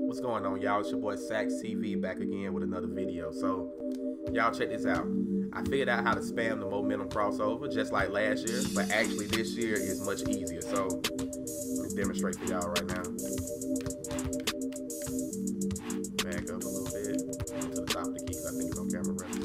What's going on, y'all? It's your boy Sax TV back again with another video. So y'all check this out. I figured out how to spam the momentum crossover just like last year, but actually this year is much easier. So let me demonstrate for y'all right now. Back up a little bit to the top of the keys. I think it's on camera right.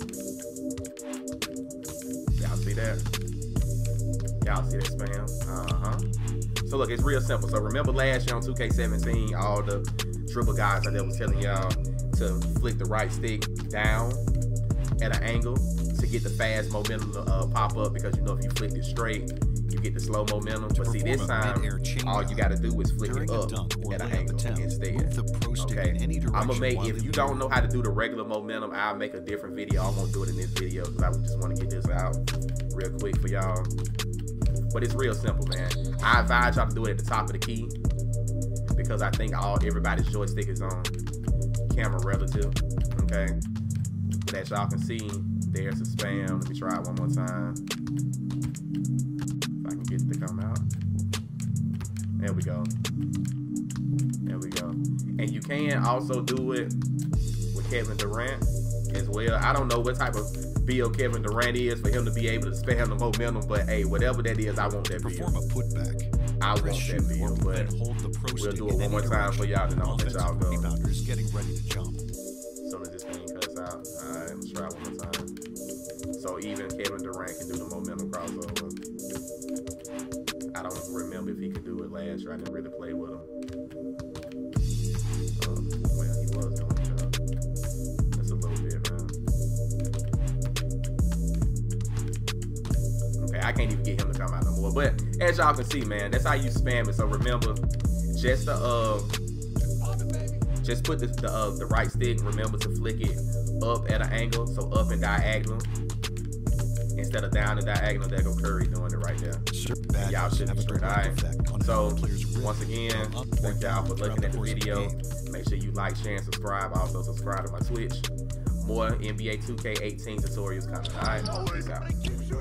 Y'all see that? Y'all see that spam? So look, it's real simple. So remember last year on 2K17, all the dribble guys out there was telling y'all to flick the right stick down at an angle to get the fast momentum to pop up, because you know if you flick it straight, you get the slow momentum. But see, this time, all you got to do is flick it up at an angle instead. Okay, I'm gonna make, if you don't know how to do the regular momentum, I'll make a different video. I won't do it in this video because I just want to get this out real quick for y'all. But it's real simple, man. I advise y'all to do it at the top of the key, because I think everybody's joystick is on camera relative. Okay, but as y'all can see, there's the spam. Let me try it one more time. If I can get it to come out. There we go. There we go. And you can also do it with Kevin Durant as well. I don't know what type of build Kevin Durant is for him to be able to spam the momentum, but hey, whatever that is, I want that build. Perform a putback. I want that build, but we'll do it one more time for y'all, then I'll let y'all go. Rebounders getting ready to jump. As soon as this thing cuts out, alright, let's try one more time. So even Kevin Durant can do the momentum crossover. I don't remember if he could do it last year. I didn't really play with him. Well, he was doing the job. Just a little bit, man. Okay, I can't even get him to come out no more. But as y'all can see, man, that's how you spam it. So remember, just put the right stick. Remember to flick it up at an angle, so up and diagonal instead of down and diagonal. There go Curry doing it right there. Y'all should be straight. All right. So once again, thank y'all for looking at the video. Make sure you like, share, and subscribe. Also subscribe to my Twitch. More NBA 2K18 tutorials coming. All right. Peace out.